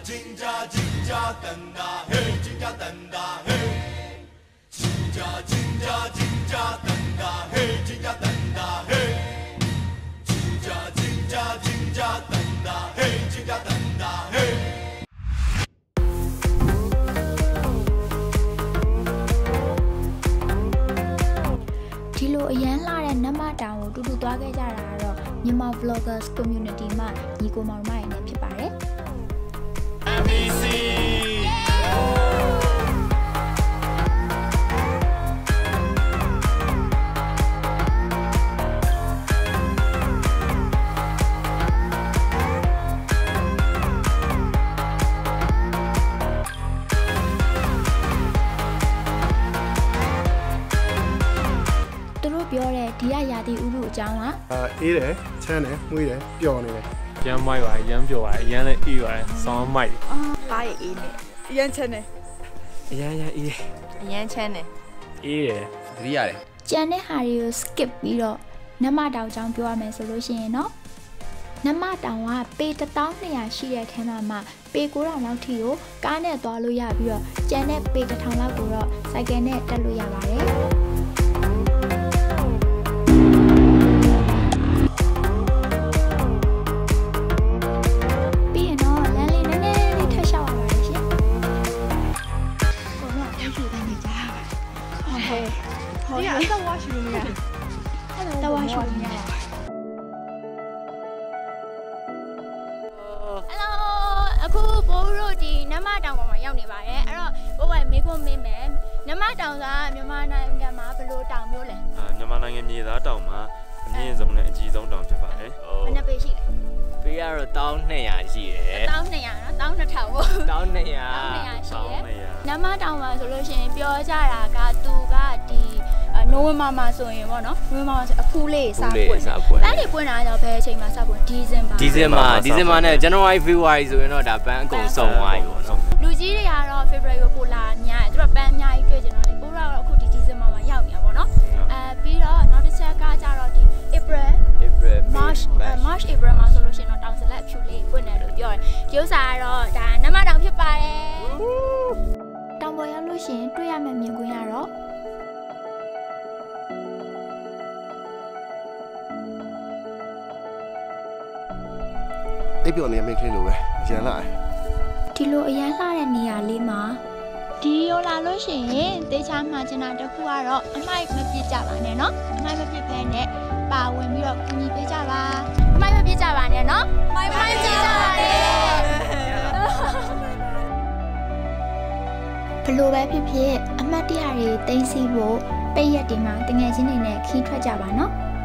Ayan la and Nat Ma Taung to do Myanmar Bloggers Community ma Nico Marmai and Pipare. Dia Yadi Uru Jama. Eat it, turn it, we it, yawn it. Young my way, young your way, young you are, some might. Buy it. Young channel. Young channel. Yeah. Janet Harry skip below. Nat Ma Taung Jump your man solution, no? Nat Ma Taung pay the town near she at Hemama, pay go around to you, Garnet Doluya, Janet pay the town of Guru, Saganet Daluya. Yeah, the washroom. The washroom. Hello, aku baru di Nat Ma Taung maရောက်နေပါတယ်အဲ့တော့ဘိုးဘမေခွန်းမေးမယ်Nat Ma Taungကမြန်မာနိုင်ငံမှာဘယ်လိုတောင်မျိုးလဲမြန်မာနိုင်ငံမြေသားတောင်မှာအမြင့်ဆုံးနဲ့အကြီးဆုံးတောင်ဖြစ်ပါတယ်ဘယ်နှပေရှိလဲပေးရတော့1200ရှိတယ် 1200နော်12000ပေါ့ 1200 ရှိတယ်Nat Ma Taungမှာဆိုလို့ရှိရင်ပြောကြတာကသူကဒီနိုဝင်ဘာမှာဆိုရင်ပေါ့နော်နိုဝင်ဘာမှာဆိုအခုလေးစပွင့်ပန်းလေးပွင့်တာကြောင့်ဘယ်အချိန်မှာစပွင့်ဒီဇင်ဘာနဲ့ January February ဆိုရင်တော့ဒါပန်းအကုန်ဆုံးသွားပြီပေါ့နော်လူကြီးတွေကတော့ February ကိုပိုလာများတယ်သူတို့ပန်းအများကြီးတွေ့ကြတော့လေပိုတော့အခုဒီဇင်ဘာမှာရောက်နေတာပေါ့နော်ပြီးတော့နောက်တစ်ချက်ကကြတော့ဒီ April March April မှာဆိုလို့ရှိရင်တော့တောင်စလက်ဖြူလေးပွင့်တယ်လို့ပြောတယ်ဒီဥစ္စာကတော့ဒါNat Ma Taungဖြစ်ပါတယ်တောင်ပေါ်ရောက်လို့ရှိရင်တွေ့ရမယ့်မြင်ကွင်းရတော့အိပ်ပျော်နေမင်းကလေးလိုပဲအရန်လာဒီလိုအရန်လှတဲ့နေရာလေးမှာဒီရောလာလို့ရှိရင်တေချာမှချင်တာတစ်ခုကတော့အမိုက်မပြစ်ကြပါနဲ့เนาะအမိုက်မပြစ်ဖဲနဲ့ပါဝင်ပြီးတော့ကူညီပေးကြပါအမိုက်မပြစ်ကြပါနဲ့เนาะမိုက်ကြပါနဲ့ဘလို့ပဲဖြစ်ဖြစ်အမှတ်တရတွေတင်စီဖို့ပိတ်ရက်ဒီမှာတငယ်ချင်းတွေနဲ့ခီးထွက်ကြပါเนาะ